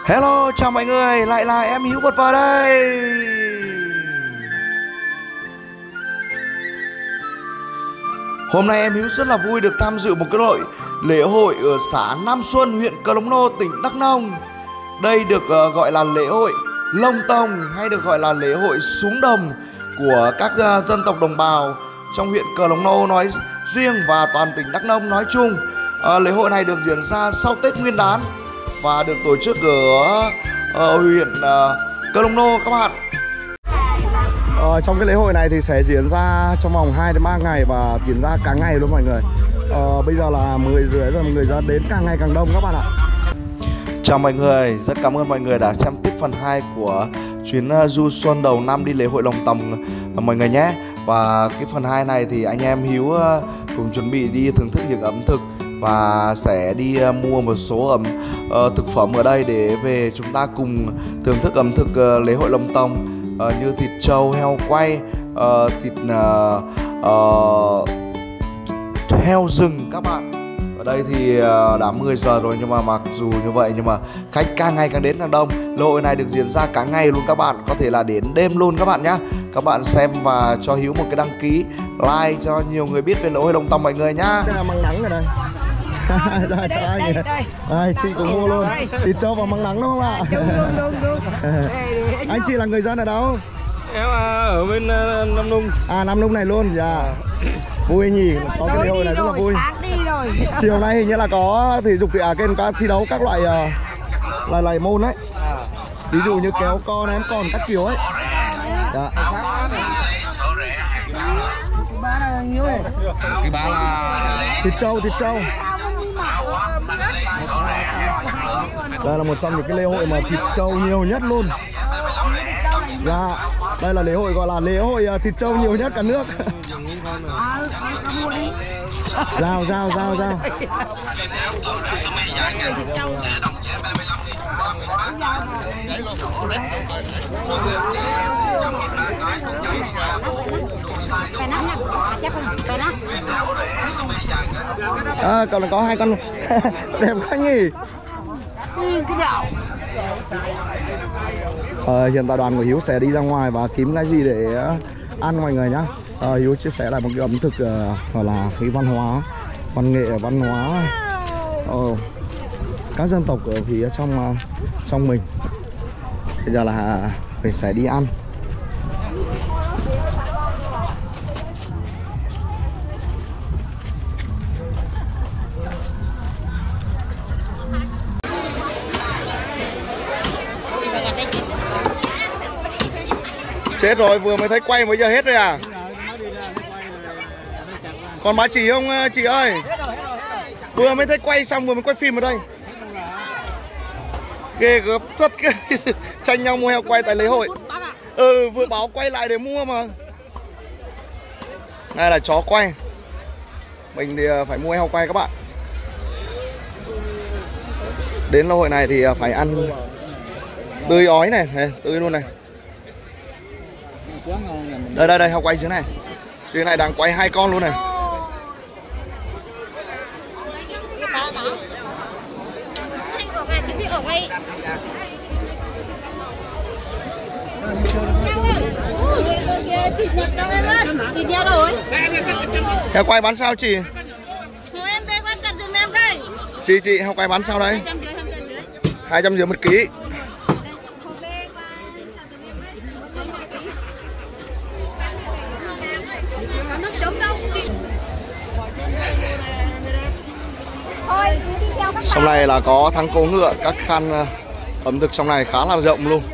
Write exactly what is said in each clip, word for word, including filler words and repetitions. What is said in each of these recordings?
Hello, chào mọi người, lại là em Hiếu Vật Vờ đây. Hôm nay em Hiếu rất là vui được tham dự một cái đội lễ hội ở xã Nam Xuân, huyện Crono, tỉnh Đắk Nông. Đây được uh, gọi là lễ hội Lông Tông hay được gọi là lễ hội Xuống Đồng của các uh, dân tộc đồng bào trong huyện Crono nói riêng và toàn tỉnh Đắk Nông nói chung. Uh, lễ hội này được diễn ra sau Tết Nguyên đán và được tổ chức ở, ở huyện uh, Crono các bạn. Ờ, trong cái lễ hội này thì sẽ diễn ra trong vòng hai đến ba ngày và diễn ra cả ngày luôn mọi người. Ờ, bây giờ là mười rưỡi rồi, mọi người ra đến càng ngày càng đông các bạn ạ. Chào mọi người, rất cảm ơn mọi người đã xem tiếp phần hai của chuyến uh, du xuân đầu năm đi lễ hội Lồng Tồng uh, mọi người nhé. Và cái phần hai này thì anh em Hiếu uh, cũng chuẩn bị đi thưởng thức những ẩm thực và sẽ đi uh, mua một số ẩm uh, thực phẩm ở đây để về chúng ta cùng thưởng thức ẩm thực uh, lễ hội Lồng Tồng. Uh, như thịt trâu, heo quay, uh, thịt uh, uh, heo rừng các bạn. Ở đây thì uh, đã mười giờ rồi nhưng mà mặc dù như vậy nhưng mà khách càng ngày càng đến càng đông. Lễ hội này được diễn ra cả ngày luôn các bạn, có thể là đến đêm luôn các bạn nhé. Các bạn xem và cho Hiếu một cái đăng ký, like cho nhiều người biết về lễ hội Lồng Tồng mọi người nhá. Đây là măng nắng ở đây. Đây, đây, đây, đây. Đây, chị cũng mua luôn thịt trâu và măng nắng đúng không ạ? Đúng, đúng, đúng, đúng. Anh chị là người dân ở đâu? Em ở bên uh, Nam Nung. À, Nam Nung này luôn, dạ. Vui nhỉ, có cái lễ hội này rất là vui. Chiều nay hình như là có thể dục thể à kênh có thi đấu các loại uh, loại loại môn đấy. Ví dụ như kéo co, ném còn các kiểu ấy. Dạ. Thứ ba là thịt trâu, thịt trâu. Đây là một trong những cái lễ hội mà thịt trâu nhiều nhất luôn. Dạ, đây là lễ hội gọi là lễ hội thịt trâu nhiều nhất cả nước. Giao, giao, giao, giao. À, còn có hai con đẹp quá nhỉ. Ờ, hiện tại đoàn của Hiếu sẽ đi ra ngoài và kiếm cái gì để ăn mọi người nhá. Ờ, Hiếu chia sẻ lại một cái ẩm thực uh, gọi là cái văn hóa, văn nghệ, văn hóa uh, các dân tộc ở phía trong uh, trong mình. Bây giờ là mình sẽ đi ăn. Chết rồi, vừa mới thấy quay bây giờ hết rồi à? Còn bà chị không chị ơi? Vừa mới thấy quay xong vừa mới quay phim ở đây. Ghê gớm thật cái tranh nhau mua heo quay tại lễ hội. Ừ, vừa báo quay lại để mua mà. Đây là chó quay. Mình thì phải mua heo quay các bạn. Đến lễ hội này thì phải ăn tươi ói này, này tươi luôn này. Đây đây đây, heo quay dưới này. Dưới này đang quay hai con luôn này. Heo quay bán sao chị? Chị chị heo quay bán sao đây? hai trăm rưỡi một ký. Trong này là có thắng cố ngựa, các khăn ẩm thực trong này khá là rộng luôn.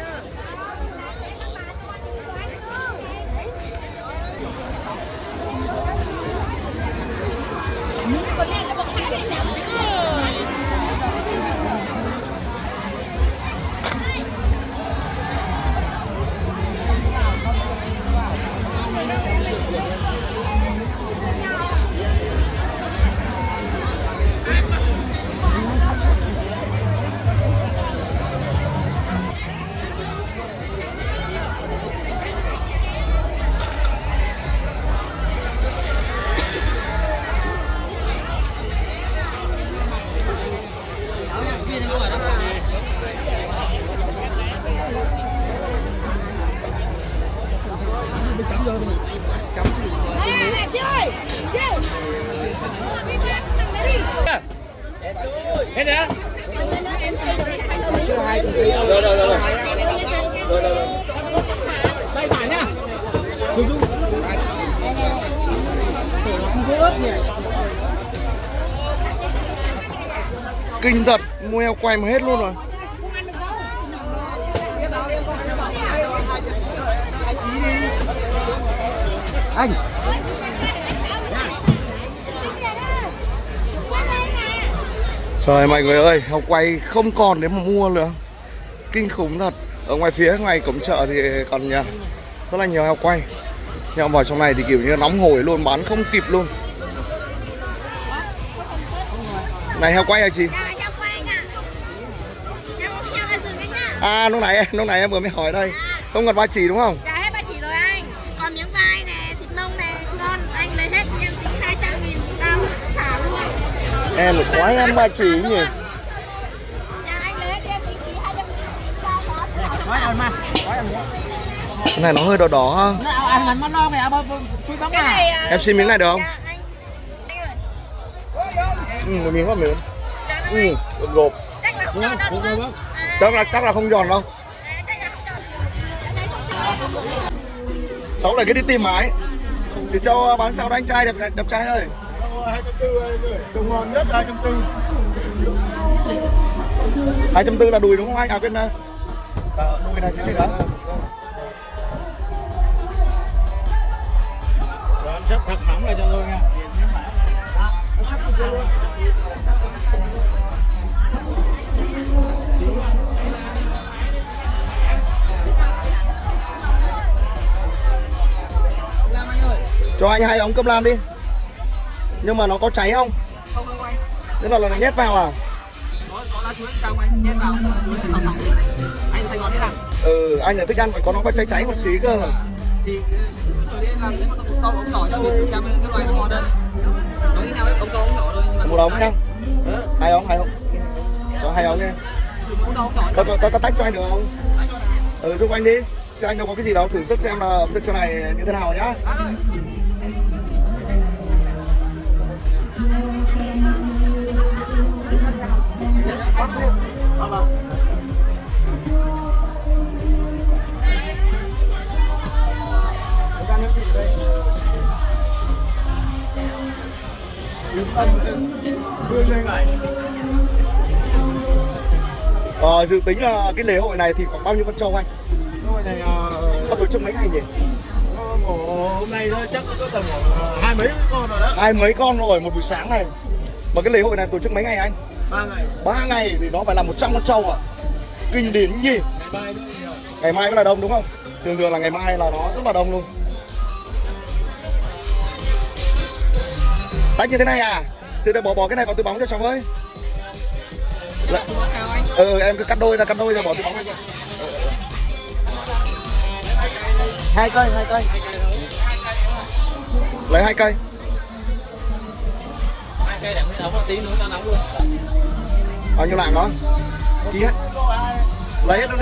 Nè, chị ơi, chị. Hết rồi. Rồi rồi rồi. Rồi rồi. Tay phải nhá. Kinh thật, mua heo quay mà hết luôn rồi. Anh trời mọi người ơi, heo quay không còn để mà mua nữa. Kinh khủng thật. Ở ngoài phía ngoài cổng chợ thì còn nhà rất là nhiều heo quay. Nhưng vào trong này thì kiểu như nóng hổi luôn, bán không kịp luôn. Này heo quay hả chị? À lúc nãy lúc nãy em vừa mới hỏi đây. Không còn ba chỉ đúng không? Dạ hết ba chỉ rồi anh. Còn miếng vai nè, thịt nông nè, ngon. Anh lấy hết em tính hai trăm nghìn tao xả luôn. Em một quái em ba chỉ nhỉ? Dạ anh lấy hết em tính phí hai trăm nghìn tao xả. Nói ăn mà. Nói ăn nữa. Cái này nó hơi đỏ đỏ ha. Nó ăn ăn món non này à, chui bóng à. Em xin miếng này được không? Dạ anh. Anh ơi. Ừ, một miếng một miếng. Dạ nó Ừ, gộp. chắc là không giòn đâu đúng không? À, Chắc là chắc là không giòn đâu. à, chắc là không giòn. Cháu lại cái đi tìm mái. Thì cho bán sao đó anh trai đẹp đẹp trai ơi. hai trăm tư trông ngon nhất hai trăm tư. hai trăm tư là đùi đúng không anh? À quên đây. Đùi này cái gì đó. Rồi anh sắp thật mỏng lại cho tôi nha. Cho anh hai ống cơm lam đi. Nhưng mà nó có cháy không? Không không anh. Thế là là nhét vào à? Có có lá chuối trong anh nhét vào. Chuối xào xào. Anh Sài Gòn đi làm. Ừ, anh lại thích ăn phải có nó có cháy cháy một xí cơ. Thì tôi đi làm nếu mà tôi câu ống nhỏ cho mình xem cái loài nó ngon hơn. Nói như nào ấy, ống câu ống nhỏ thôi nhưng mà Một ống nhá. Hai ống, hai ống. Cho hai ống đi. ống câu ống nhỏ. Có, có, có, có tách cho anh được không? Ừ, giúp anh đi. Chứ anh đâu có cái gì đâu, thử thức xem là ẩm thực chỗ này như thế nào nhá. Ờ, dự tính là cái lễ hội này thì khoảng bao nhiêu con trâu anh? Cái này Có tổ chức mấy ngày nhỉ? hôm nay chắc có tầm khoảng hai mấy con rồi đó. Hai mấy con rồi một buổi sáng này. Mà cái lễ hội này tổ chức mấy ngày anh? Ba ngày. Ba ngày thì nó phải là một trăm con trâu à? Kinh đến nhỉ? Ngày mai nữa nhiều. Ngày mai mới là đông đúng không? Thường thường là ngày mai là nó rất là đông luôn. Tách như thế này à? Thì để bỏ bỏ cái này vào túi bóng cho cháu ơi. Dạ. Ừ, em cứ cắt đôi ra, cắt đôi ra bỏ túi bóng ra. Hai cây, hai cây. Lấy hai cây. Hai cây để mới nóng tí nữa cho nóng luôn. Bao nhiêu lạng đó? Ký hết. Lấy hết luôn đi.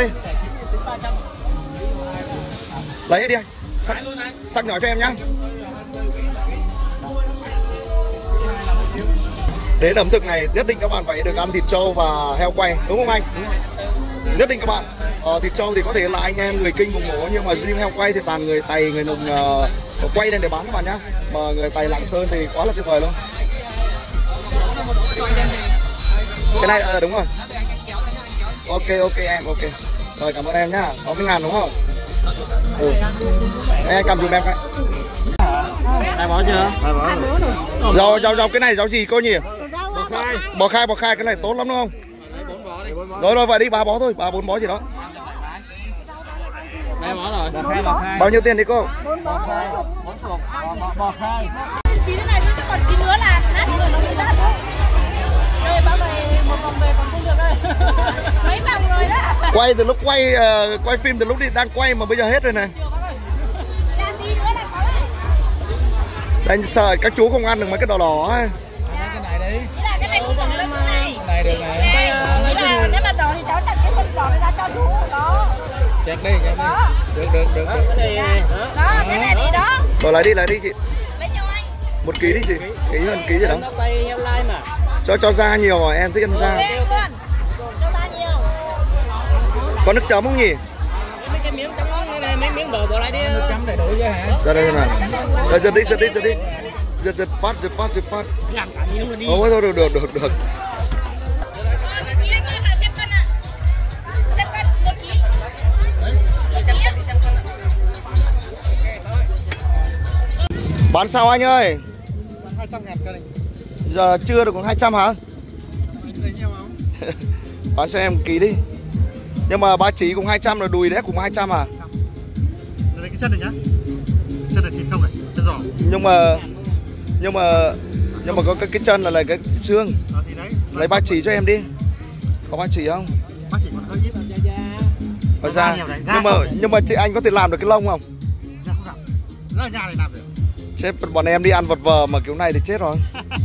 Lấy hết đi anh. Sắc, sắc nhỏ cho em nhá. Đến ẩm thực này nhất định các bạn phải được ăn thịt trâu và heo quay, đúng không anh? Nhất định các bạn. Ờ, thịt trâu thì có thể là anh em người Kinh vùng mổ, nhưng mà riêng heo quay thì toàn người Tày, người Nùng uh, quay lên để bán các bạn nhá. Mà người Tày Lạng Sơn thì quá là tuyệt vời luôn. Cái này ờ đúng rồi. Ok ok em, ok. Rồi cảm ơn em nhá, sáu mươi ngàn đúng không? Ừ. Em cầm dùm em cái. Hai bó chưa? Hai bó rồi. Rau rau rau cái này rau gì cô nhỉ? Bò khai. Bò khai, bò khai cái này tốt lắm đúng không? Rồi rồi vậy đi, ba bó thôi, ba bốn bó gì đó. Hai bó rồi. Bò khai, bò khai. Bao nhiêu tiền đi cô? Bò khai. Bó chuột. Bò, bò khai. Chín này chứ còn chín nữa là nát rồi nó bị nát thôi. Đây bao này một vòng về còn không được đây. Mấy vòng rồi đó. Quay từ lúc quay uh, quay phim từ lúc đi đang quay mà bây giờ hết rồi này. Là tí nữa là có đấy. Anh sợ các chú không ăn được mấy cái đỏ đỏ ấy. Cái này đi. Ý là cái này không đỏ đâu cái này. Cái này được này. Này, ý là nếu mà đỏ thì cháu chặt cái phần đỏ này ra cho chú đó. Chặt đi, chặt đi. Đó. Được, được, được. Đó, cái này này. Đó. Đó, cái này thì đó. Rồi lấy đi, lấy đi chị. Lấy cho anh. Một ký đi chị. Ký hơn ký gì đó. Nó tay heo lai mà. Cho cho ra nhiều rồi, em thích ăn ra. Ok luôn. Cho ra nhiều. Có nước chấm không nhỉ? Mấy cái miếng trắng ngon này, mấy miếng đổ bỏ lại đi. Nước chấm đầy đủ chứ hả? Ra đây này. Rồi giật đi, giật đi, giật đi. Giật giật phát, giật phát, giật phát. Làm cả miếng luôn đi. Ôi thôi được được được được. Bán sao anh ơi? hai trăm ngàn cân này. Giờ chưa được còn hai trăm hả? Anh lấy nhiều không? Bán cho em ký đi. Nhưng mà ba chỉ cùng hai trăm là đùi đấy cùng hai trăm à? Lấy cái chân này nhá. Chân này thịt không này, chân giò. Nhưng mà nhưng mà nhưng mà có cái cái chân là là cái xương. Ờ, thì đấy. Lấy ba chỉ cho em đi. Có ba chỉ không? Bác chỉ còn hơi ít. Có ra. Nhiều đấy, Nhưng mà không? nhưng mà chị anh có thể làm được cái lông không? Ra không làm. Ra ở nhà này làm được. Chết bọn em đi ăn vật vờ mà kiểu này thì chết rồi.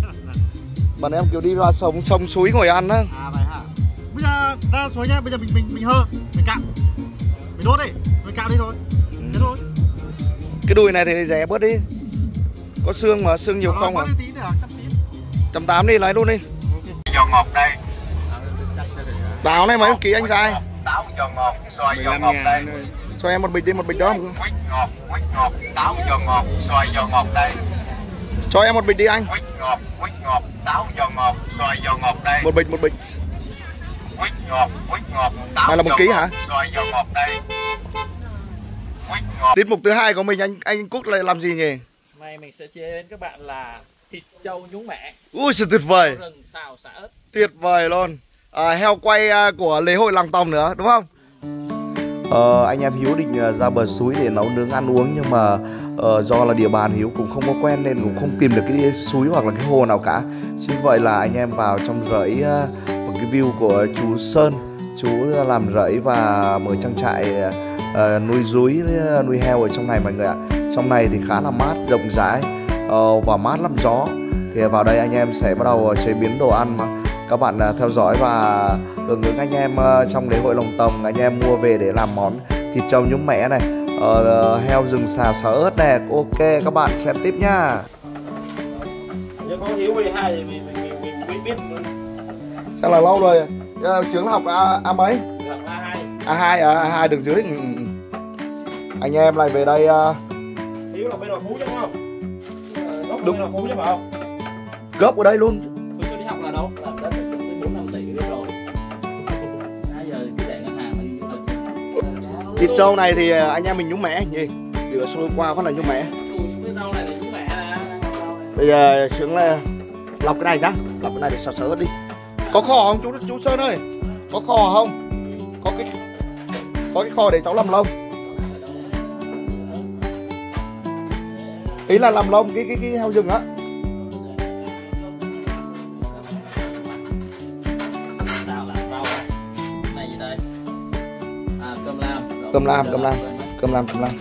Bọn em kiểu đi ra sông sông suối ngồi ăn á. À vậy hả? Bây giờ ra suối nhá, bây giờ mình mình mình hơ, mình cạo. Mình đốt đi, mình cạo đi thôi. Thế thôi. Cái đùi này thì rẻ bớt đi. Có xương mà, xương nhiều không à? Tí nữa, trăm xíu. Trăm tám đi, lấy luôn đi. Giò ngọt đây. Táo này mấy ký anh trai? Táo giò ngọt, xoài giò ngọt đây. Cho em một bịch đi, một bịch đó. Quýt ngọt, quýt ngọt, táo giò ngọt, xoài giò ngọt đây. Cho em một bịch đi anh. Quýt ngọt, quýt ngọt, táo giò ngọt, xoài giò ngọt đây. Một bịch, một bịch. Quýt ngọt, quýt ngọt, táo Này là một giò ký ngọt, hả? xoài giò ngọt đây. Quýt ngọt. Tiết mục thứ hai của mình anh anh Cúc lại làm gì nhỉ? Nay mình sẽ chế đến các bạn là thịt trâu nhúng mẻ. Ui sao tuyệt vời. Rừng xào xả ớt. Tuyệt vời luôn. À, heo quay của lễ hội Làng Tòng nữa đúng không? Ờ, anh em Hiếu định ra bờ suối để nấu nướng ăn uống nhưng mà uh, do là địa bàn Hiếu cũng không có quen nên cũng không tìm được cái suối hoặc là cái hồ nào cả. Chính vậy là anh em vào trong rẫy uh, một cái view của chú Sơn. Chú làm rẫy và mở trang trại uh, nuôi rúi, nuôi heo ở trong này mọi người ạ. Trong này thì khá là mát, rộng rãi uh, và mát lắm gió. Thì vào đây anh em sẽ bắt đầu chế biến đồ ăn mà. Các bạn uh, theo dõi và hưởng ứng anh em uh, trong lễ hội Lồng Tồng. Anh em mua về để làm món thịt trâu nhúng mẻ này, uh, heo rừng xào xào ớt này. Ok các bạn xem tiếp nhá. Nếu có Hiếu mười hai thì mình mình mình mình biết. Chắc là lâu rồi. Uh, Trường học A, A mấy? A hai. A hai à, A hai đường dưới. Ừ. Anh em lại về đây. Uh... Hiếu là bên Hòa Phú chứ không? Gốc Đúng. bên Hòa Phú chứ phải không? Gốc ở đây luôn. Tôi chưa đi học là đâu? Là đã phải trúng tới bốn năm tỷ biết rồi. Bây giờ cứ để ngân hàng mình Thịt trâu này thì anh em mình nhúng mẻ nhỉ? Rửa sôi qua phát là nhúng mẻ. cái rau này thì nhúng mẻ nè. Bây giờ Sướng là lọc cái này nhá, lọc cái này để xào xào ớt đi. Có kho không chú chú Sơn ơi? Có kho không? Có cái có cái kho để cháu làm lông. Ý là làm lông cái cái cái heo rừng á. Nào là rau này gì đây? À cơm lam. Cơm lam, cơm lam, cơm lam, cơm lam.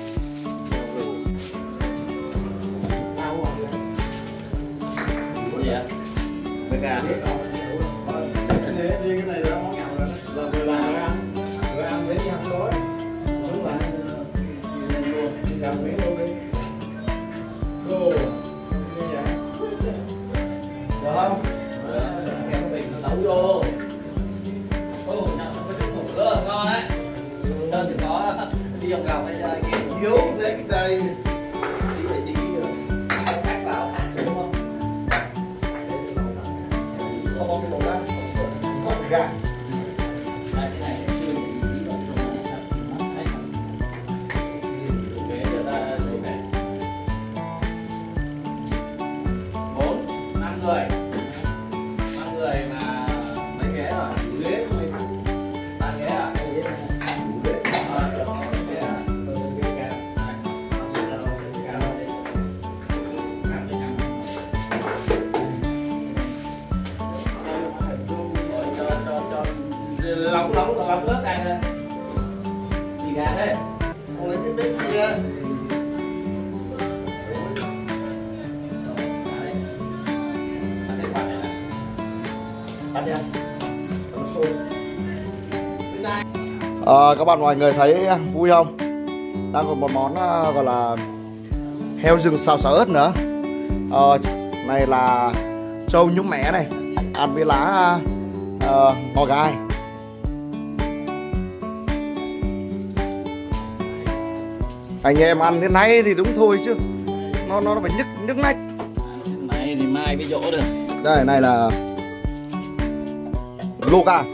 Gì ạ? Với gà. Cái này là món nhậu rồi. Là người làm người ăn. Người ăn để ăn tối. Sống lại. Đi làm miếng luôn đi. Đồ. Như vậy. Được không? Cái bình nó nấu vô. Ô, nhậu nó có chút ngủ nữa, ngon đấy. Sơn thì có đi vòng vòng đây cho anh em. Vô đến đây. Xí phải xí cắt vào hạt đúng không? Không có cái bột ra. Có cái gà. Đây, cái này chưa nhìn tí vào trong này sao nó thấy. Ok, giờ ta đổ này. Bốn, năm người. Năm người mà mấy ghế rồi? Ghế này. Ba ghế à? Ghế à? Lóng lóng lóng nước ăn lên. Xì gà thế. Còn lấy cái bếp kia. Ăn đi ăn. Nó sôi. À, các bạn mọi người thấy vui không? Đang còn một món uh, gọi là heo rừng xào xả ớt nữa. uh, Này là trâu nhúng mẻ này, ăn với lá uh, ngò gai. Anh em ăn thế này thì đúng thôi chứ nó nó phải nhức nhức nách. Này thì mai mới dỗ được. Đây này là luộc à?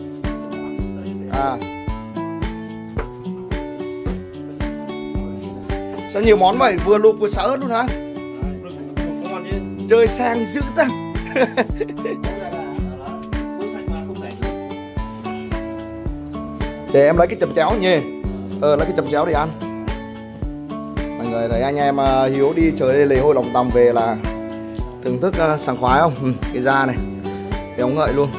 À. Sao nhiều món vậy? Vừa luộc vừa xả ớt luôn hả? Chơi sang dữ ta. Để em lấy cái chấm chéo nhỉ. Ờ lấy cái chấm chéo để ăn. Mọi người thấy anh em uh, Hiếu đi chơi lễ hội Lòng Tòng về là thưởng thức uh, sảng khoái không? Ừ, cái da này béo ngậy luôn.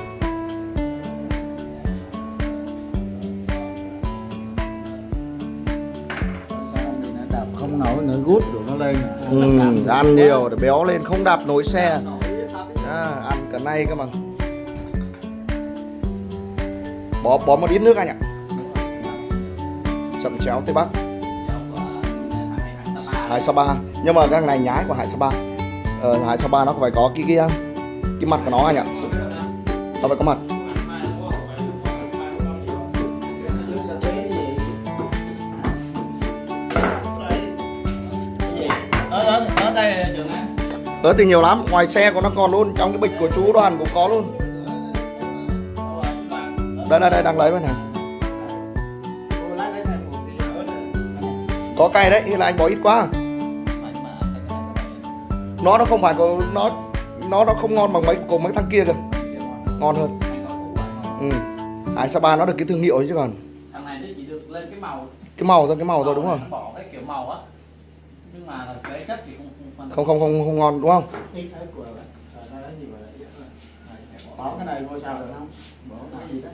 Không nổi nữa gút rồi nó lên. Ừ, ăn nhiều để béo lên, không đạp nổi xe. À, ăn cả nay cơ mà. Bó bó một ít nước anh ạ. Chậm chéo Tây Bắc. Hải Sapa. Nhưng mà cái này nhái của Hải Sapa. Ờ, Hải Sapa nó phải có cái cái cái mặt của nó anh ạ. Nó phải có mặt. Ớt thì nhiều lắm, ngoài xe của nó còn luôn, trong cái bịch của chú Đoàn cũng có luôn. Đây đây đây đang lấy bên này. Có cay đấy, hay là anh bỏ ít quá? Nó nó không phải có nó nó nó không ngon bằng mấy của mấy thằng kia kìa. Ngon hơn. Ừ. Hải Sapa nó được cái thương hiệu ấy chứ còn. Thằng này nó chỉ được lên cái màu. Cái màu thôi, cái màu thôi đúng không? Bỏ cái kiểu màu á. Nhưng mà cái chất thì không không không không không ngon đúng không? Bỏ cái này vô sao được không? Bỏ cái gì đó.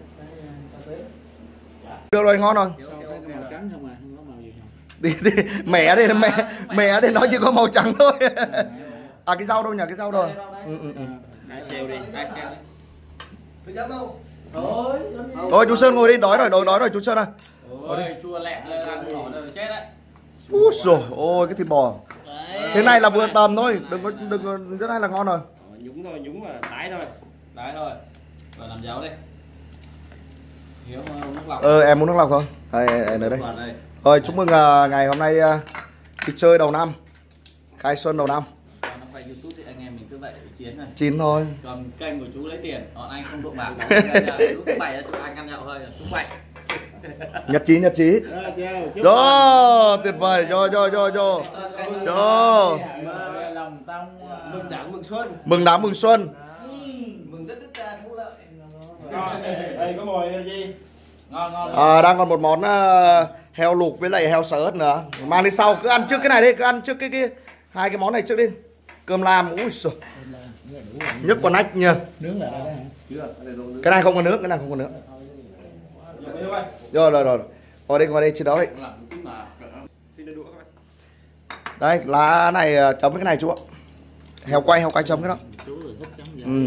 Được rồi, ngon rồi. Cái màu trắng không à, không có màu gì không? Đi, đi. Mẹ thì mẹ mẹ thì nó chỉ có màu trắng thôi. À cái rau đâu nhỉ, cái rau đâu? Ừ, ừ, ừ. Hai xeo đi, hai xeo đi. Thôi, thôi chú Sơn ngồi đi, đói rồi, đói đói rồi chú Sơn ơi. Ôi, chua lẹ ăn nổi rồi chết đấy. Úi rồi, ôi cái thịt bò. Thế này là vừa tầm thôi, đừng có đừng có thế này là ngon rồi. Nhúng thôi, nhúng là đái thôi. Đái thôi. Rồi làm dấu đi. Hiếu nước lọc. Ờ em muốn nước lọc không? Đây, đây, đây. Rồi chúc mừng uh, ngày hôm nay uh, đi chơi đầu năm, khai xuân đầu năm. Nó phải YouTube thì anh em mình cứ vậy chiến này. Chín thôi. Còn kênh của chú lấy tiền, còn anh không đụng vào. Chú bày chú anh ăn nhậu thôi, chú bày. Nhật chí nhật chí. Đó, tuyệt vời, cho cho cho cho. Cho. Lòng tông Mừng Đảng mừng Xuân. Mừng Đảng mừng Xuân. Mừng đất nước ta thắng lợi. Đây có mồi gì? Ngon ngon. À, đang còn một món uh, heo luộc với lại heo xả ớt nữa. Mang đi sau, cứ ăn trước cái này đi, cứ ăn trước cái cái hai cái món này trước đi. Cơm lam, ui giời. Nhức con nách nhờ. nướng lại đây hả? Cái này không có nước, cái này không có nước. Rồi rồi rồi. Ngồi đây, ngồi đây chị đó đấy. Đây, lá này chấm cái này chú ạ. Heo quay, heo quay chấm cái đó. Ừ.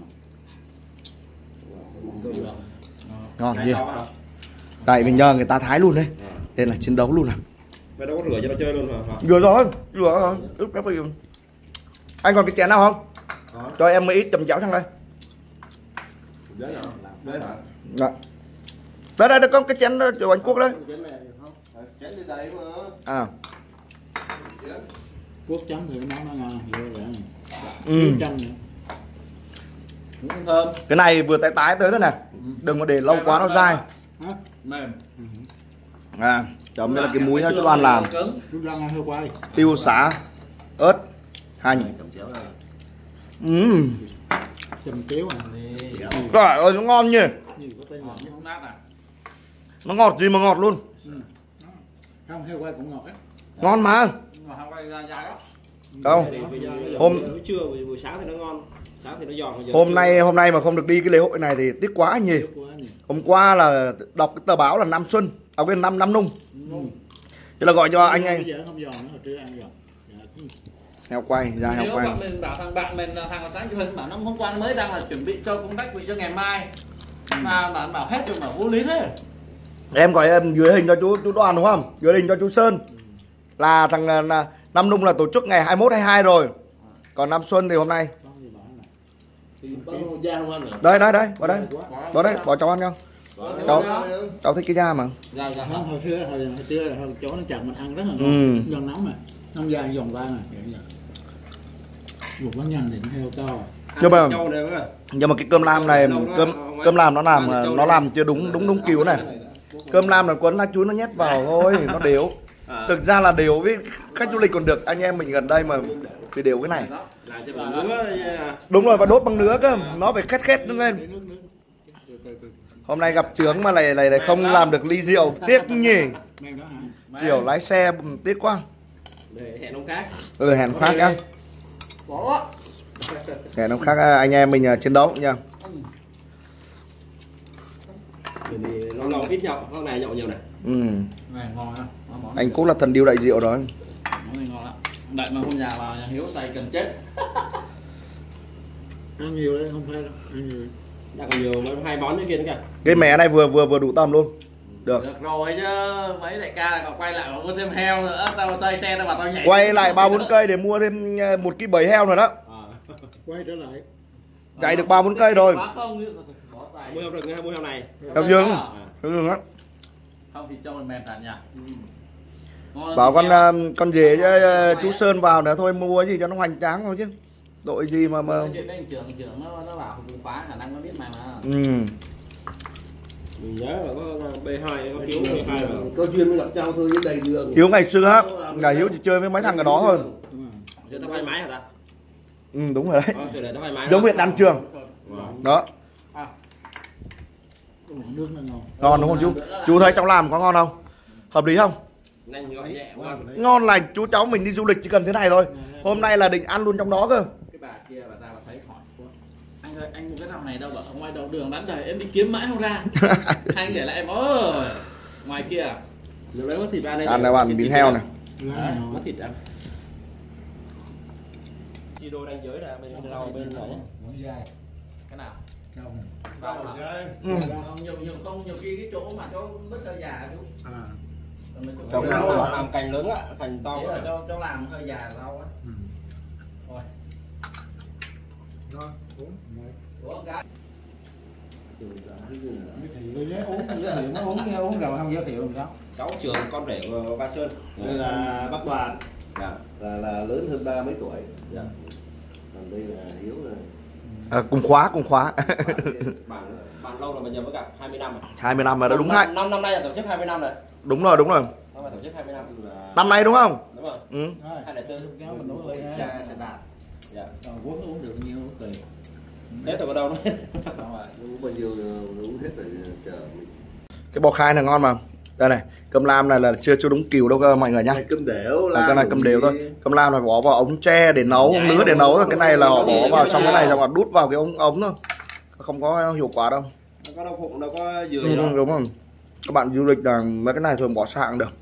Ngon gì? Tại mình nhờ người ta thái luôn đấy. Đây là chiến đấu luôn à. Mày đâu có rửa cho nó chơi luôn hả? Rửa rồi, rửa rồi. Ướp cái gì. Anh còn cái chén nào không? Đó. Cho em mấy ít chấm cháo sang đây. Đấy hả? Đấy hả? Dạ. Đây đây, đây có cái chén của anh Quốc đấy. Chén đi đây mà. À. Quốc chấm thì cái món nó ngon, vô vậy. Ừ. Chấm nữa. Cũng thơm. Cái này vừa tái tái tới thế này. Đừng có để lâu quá nó dai. Mềm. À, chấm đây là cái muối chú Đoàn làm. Chú Đoàn ăn hơi quay. Tiêu xả, ớt, hành. Ừm. Chấm chéo à. Trời ơi nó ngon nhỉ. Nhiều có tên ngọt Không nát à? Nó ngọt gì mà ngọt luôn. Ừ. Không, heo quay cũng ngọt á. Ngon mà. Nhưng mà không quay ra dài á. Không. Hôm buổi trưa buổi, buổi sáng thì nó ngon, sáng thì nó giòn. Hôm nay hôm nay mà không được đi cái lễ hội này thì tiếc quá nhỉ. Hôm qua là đọc cái tờ báo là năm xuân, à quên năm năm nung. Ừ. Thế là gọi cho anh anh. Bây giờ không giòn nữa, hồi trưa ăn giòn. Heo quay, ra heo Nếu quay. bạn mình bảo thằng bạn mình là thằng là sáng chụp hình bảo nó hôm qua mới đang là chuẩn bị cho công tác vị cho ngày mai. Mà bạn bảo hết rồi mà vô lý thế. Em gọi em gửi hình cho chú chú Đoàn đúng không? Gửi hình cho chú Sơn. Là thằng là, Năm Nung là tổ chức ngày hai mươi mốt hai mươi hai rồi. Còn Năm Xuân thì hôm nay. Đây đây đây, vào đây. Vào đây, bỏ cháu ăn nhau. Cháu cháu thích cái da mà. Dạ dạ không, hồi xưa hồi, hồi xưa là hồi chó nó chặt mình ăn rất là ngon. Ừ. Giòn nóng mà. Nông dài giòn tay mà. Một quán nhân thì nó heo to. Nhưng mà nhưng mà cái cơm lam này cơm cơm lam nó làm nó làm chưa đúng đúng đúng kiểu này. Cơm lam là quấn lá chuối nó nhét vào thôi, nó đều. Thực ra là đều với khách du lịch còn được, anh em mình gần đây mà thì đều cái này. Đúng rồi, và đốt bằng nứa cơ, nó phải khét khét lên. Hôm nay gặp Trướng mà lại lại không làm được ly rượu, tiếc nhỉ. Chiều lái xe tiếc quá. Để hẹn ông khác. Ừ, hẹn khác nhá. Hẹn ông khác anh em mình chiến đấu nha. Thì lâu lâu ít nhậu, hôm nay nhậu nhiều này. Ừ. Này ngon ha. Anh cũng là thần điêu đại rượu đó. Món này ngon lắm. Đợi mà hôm nhà vào nhà Hiếu say cần chết. Ăn nhiều đấy, không phải đâu. Ăn nhiều. Đã còn nhiều hai món như kia nữa kìa. Cái mẻ này vừa vừa vừa đủ tầm luôn. Được. Được rồi chứ, mấy đại ca là còn quay lại mà mua thêm heo nữa, tao xoay xe tao bảo tao nhảy. Quay lại ba bốn cây để mua thêm một cái bầy heo nữa đó. Quay trở lại. Chạy được ba bốn cây rồi. Mua heo rừng hay mua heo này? Heo rừng. Heo rừng á. Không thì cho mình mềm thật nha. Bảo con con rể với chú Sơn vào nữa thôi, mua cái gì cho nó hoành tráng thôi chứ. Đội gì mà mà. Chuyện đấy trưởng trưởng nó nó bảo cũng phá khả năng nó biết mày mà. Ừ. Mình nhớ là có B hai, có Hiếu B hai rồi. Có duyên mới gặp nhau thôi với đầy đường. Hiếu ngày xưa á, ngày Hiếu chỉ chơi với mấy thằng ở đó thôi. Giờ tao hai máy hả ta? Ừ, đúng rồi đấy. Ờ, giống huyện Đan Trường. Đó. Nước nó ngon. Ngon đúng không chú? Chú thấy cháu làm có ngon không? Hợp lý không? Nhanh gọn nhẹ quá. Ngon lành, chú cháu mình đi du lịch chỉ cần thế này thôi. Hôm nay là định ăn luôn trong đó cơ. Cái bà kia bà ta bà thấy hỏi anh ơi, anh mua cái rau này đâu, bảo ở ngoài đầu đường bán đời em đi kiếm mãi không ra. Anh để lại em ơi. Ngoài kia Nếu lấy mất thịt ra đây. Ăn này bạn miếng heo này. Mất thịt ăn. Chi đôi đang giới ra bên rau bên này nhé. cái nào? Cao này. Rau hả? Ừ. Không, nhiều nhiều không nhiều khi cái chỗ mà cho mất hơi già chú. À. Cháu làm cành lớn á, cành to quá. Cho cho làm hơi già rau á. Ừ. Rồi. Rồi, uống. Uống cái. Uống nó uống uống rồi không giới thiệu làm sao? Cháu Trường con rể của Ba Sơn. Đây là bác Đoàn. Dạ. Là là lớn hơn ba mấy tuổi. Dạ. Còn đây là Hiếu rồi. À, cùng khóa, cùng khóa. Bạn bạn lâu rồi mà giờ mới gặp hai mươi năm rồi. hai mươi năm mà đã đúng hai. Năm năm nay là tổ chức hai mươi năm rồi. Đúng rồi, đúng rồi. Nó là tổ chức hai mươi năm là Năm nay đúng không? đúng rồi. Ừ. hai không bốn Kéo mình uống ly ha. Xe đạp. Dạ. Còn uống uống được nhiêu tùy. Thế từ đâu nữa? Uống bao nhiêu uống hết rồi chờ mình. Cái bò khai này ngon mà. Đây này, cơm lam này là chưa chưa đúng kiểu đâu cơ mọi người nhá. Cơm đều là cái này cơm đều thôi. Cơm lam là bỏ vào ống tre để nấu, ống lứa để nấu thôi. Cái này là họ bỏ vào trong cái này xong rồi đút vào cái ống ống thôi. Không có hiệu quả đâu. Nó có đau bụng, đâu có dừa Ừ, gì đâu. đúng không? Các bạn du lịch là mấy cái này thường bỏ sạng được.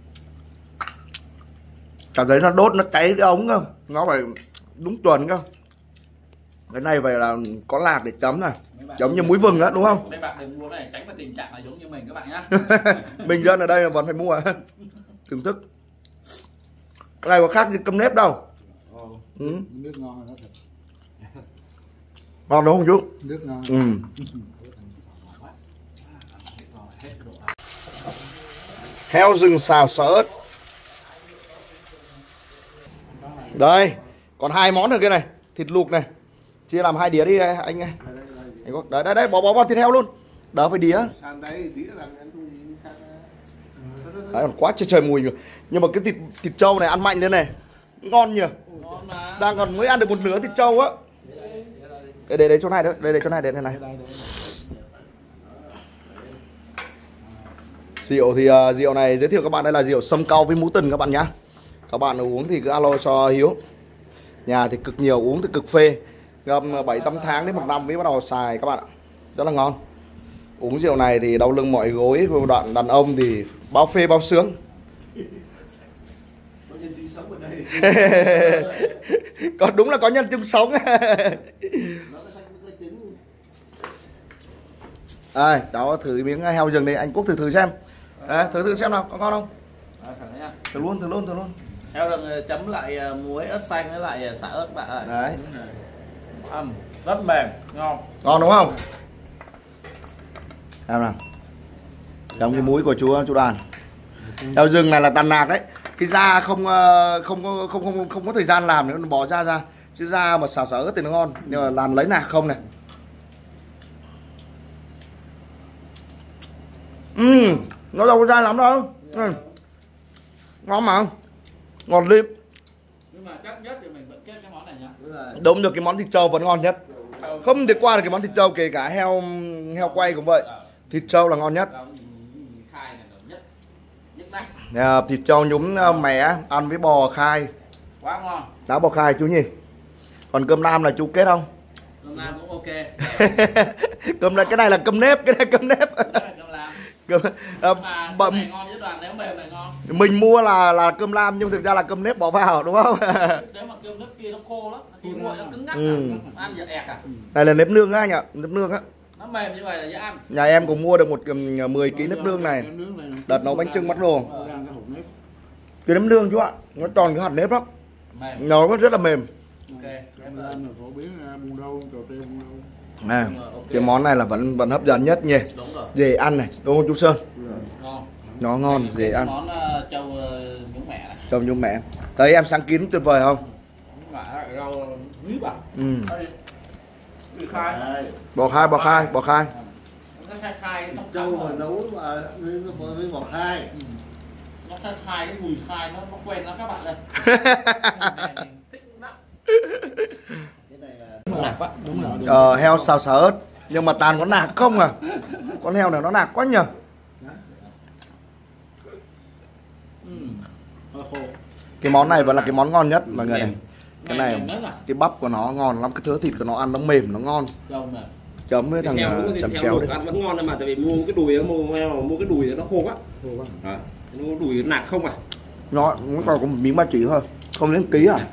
Cả giấy nó đốt nó cháy cái ống cơ. Nó phải đúng chuẩn cơ. Cái này phải là có lạc để chấm này. Giống như muối vừng á đúng không? Mấy bạn đừng mua cái này tránh phải tình trạng là giống như mình các bạn nhá. Bình dân ở đây là vẫn phải mua. Thưởng thức. Cái này có khác gì cơm nếp đâu. Ừ. Nước ngon rồi đó. Ngon đúng không chú? Nước ngon. Ừ. Heo rừng xào sả ớt. Đây, còn hai món nữa kia này, thịt luộc này. Chia làm hai đĩa đi anh ơi. Đấy đấy đấy, bỏ bỏ vào thịt heo luôn. Đỡ phải đĩa. San đấy, đĩa làm ăn gì san. Đấy, còn quá trời trời mùi rồi. Nhưng mà cái thịt thịt trâu này ăn mạnh lên này. Ngon nhỉ. Ngon mà. Đang còn mới ăn được một nửa thịt trâu á. Đây đây đây chỗ này đấy, đây đây chỗ này đây này này. Rượu thì uh, rượu này giới thiệu các bạn đây là rượu sâm cau với mú tần các bạn nhá. Các bạn uống thì cứ alo cho Hiếu. Nhà thì cực nhiều, uống thì cực phê. Ngâm bảy tám tháng đến một năm mới bắt đầu xài các bạn ạ. Rất là ngon. Uống rượu này thì đau lưng mỏi gối, đoạn đàn ông thì bao phê bao sướng. Có nhân sinh sống ở đây. Còn đúng là có nhân chứng sống. Đây, cháu thử miếng heo rừng đi, anh Quốc thử thử xem. Đấy, thử thử xem nào, có ngon không? À, thẳng nha. Thử luôn, thử luôn, thử luôn. Heo rừng chấm lại muối ớt xanh với lại xả ớt bạn ơi. Đấy. Ăn rất mềm, ngon. Ngon đúng không? Xem nào. Trong cái muối của chú chú Đoàn. Heo rừng này là tàn nạc đấy. Cái da không không có không không không có thời gian làm nữa, nó bỏ da ra. Chứ da mà xào xào ớt thì nó ngon, nhưng mà làm lấy nạc không này. Ừm, nó đâu có dai lắm đâu. Ừ. Ngon mà. Ngọt lịm. Nhưng mà chắc nhất thì mình vẫn kết cái món này nhá. Đúng được, cái món thịt trâu vẫn ngon nhất. Không thể qua được cái món thịt trâu, kể cả heo heo quay cũng vậy. Thịt trâu là ngon nhất. Khai này là nhất. Nhất đắt. À, thịt trâu nhúng mẻ ăn với bò khai. Quá ngon. Đá bò khai chú nhỉ. Còn cơm lam là chú kết không? Cơm lam cũng ok. Cơm này, cái này là cơm nếp, cái này cơm nếp. Cơm lam. Cơm, à, Mà bậm, cái này ngon với Đoàn, nếu mềm này ngon. mình mua là là cơm lam nhưng thực ra là cơm nếp bỏ vào đúng không? Nếu mà cơm nước kia nó khô lắm, thì nguội nó cứng ngắc, Ừ. ăn giờ ẹt à. Này là nếp nương á anh ạ, nếp nương á. Nó mềm như vậy là dễ ăn. Nhà em cũng mua được một um, mười ki lô gam nếp nương này. Đợt nấu bánh trưng bắt đồ. Cái nếp nương chú ạ, nó tròn cái hạt nếp lắm. Mềm. Nó rất là mềm. Ok. Em là phổ biến buồn đâu, trò chơi buồn đâu. Nè, Đúng rồi, ok. cái món này là vẫn vẫn hấp dẫn nhất nhỉ. Đúng rồi. Dễ ăn này, đúng không chú Sơn? Ngon. Nó ngon, dễ ăn. Món uh, trâu uh, nhúng mẹ này. Trông như mẹ. Thấy em sáng kín tuyệt vời không? Nhúng mẹ lại rau nhíp à. Ừ. Đây. Đi khai. Bò khai, bò khai, bò khai. Nó khai khai cái xong Trâu cắm mà rồi. nấu mà với với bò khai. Nó khai khai cái mùi khai nó nó quen lắm các bạn ơi. Thích lắm. Cái này là Đúng là quá. Đúng là. Ờ, heo xào xào ớt. Nhưng mà toàn có nạc không à? Con heo này nó nạc quá nhờ. Ừ. Hơi khô. Cái món này vẫn là cái món ngon nhất mọi người này. Mềm. Cái Mềm này, nhất à? cái bắp của nó ngon lắm, cái thớ thịt của nó ăn nó mềm, nó ngon. Trâu mềm. Chấm với thằng Heo uh, thịt chấm heo chéo luộc đi. ăn vẫn ngon mà, tại vì mua cái đùi mua heo mua cái đùi nó khô quá. khô quá. À, nó đùi nạc không à. Nó nó còn có một miếng ba chỉ thôi, không đến ký à.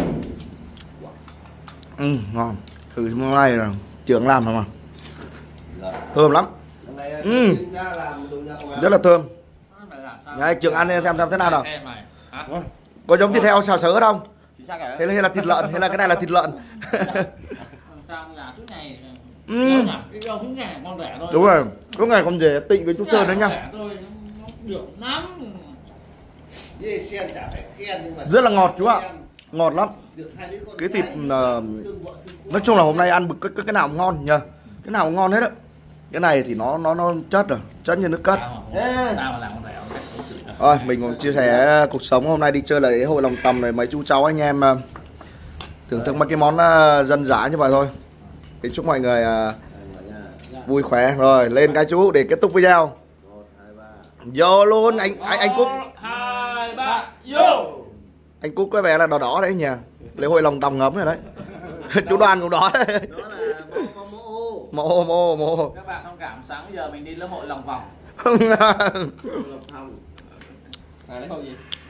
Ừ, ngon. Thử món này là trưởng làm rồi mà. Thơm lắm. Cái này Ừ. chuyên gia làm đồ nhà ông Rất là thơm. Nó này là sao? Đấy, Trường ăn xem xem thế nào nào. Em này. Hả? Có giống thịt heo xào xớ không? Chính xác rồi. Hay là, hay là thịt lợn, hay là cái này là thịt lợn? Sao nhà chút này Ừ. ngon nhỉ? Cái rau chút ngày con rẻ thôi. Đúng rồi, có ngày còn về tịnh với chú Sơn nữa Con nha. rẻ thôi, nó được lắm. Dê sen chả phải khen nhưng mà Rất là ngọt chú ạ. Ngọt lắm. được hai đứa con Cái gái thịt, thì uh, thương vợ thương con. Nói chung là hôm nay ăn bực cái, cái, cái nào cũng ngon nhờ. Cái nào cũng ngon hết á. Cái này thì nó nó nó chất rồi, chất như nước cất. Tao mà, tao mà làm con rẻ không cách cũng chửi tao. Rồi, mình cũng chia sẻ cuộc sống hôm nay đi chơi là lễ hội Lòng Tầm này, mấy chú cháu anh em uh, thưởng thức mấy cái món uh, dân dã như vậy thôi. Thì chúc mọi người uh, vui khỏe. Rồi, lên cái chú để kết thúc video. Một, hai, ba. Vô luôn anh anh anh Cúc. Một, hai, ba, vô. Anh Cúc có vẻ là đỏ đỏ đấy nhỉ. Lễ hội Lòng Tầm ngấm rồi đấy. Chú Đoàn cũng đỏ đấy. Đó là mô mô mô. Mô mô mô. Các bạn thông cảm, sáng giờ mình đi lễ hội lòng vòng. Lộc Hồng. À, lễ hội gì?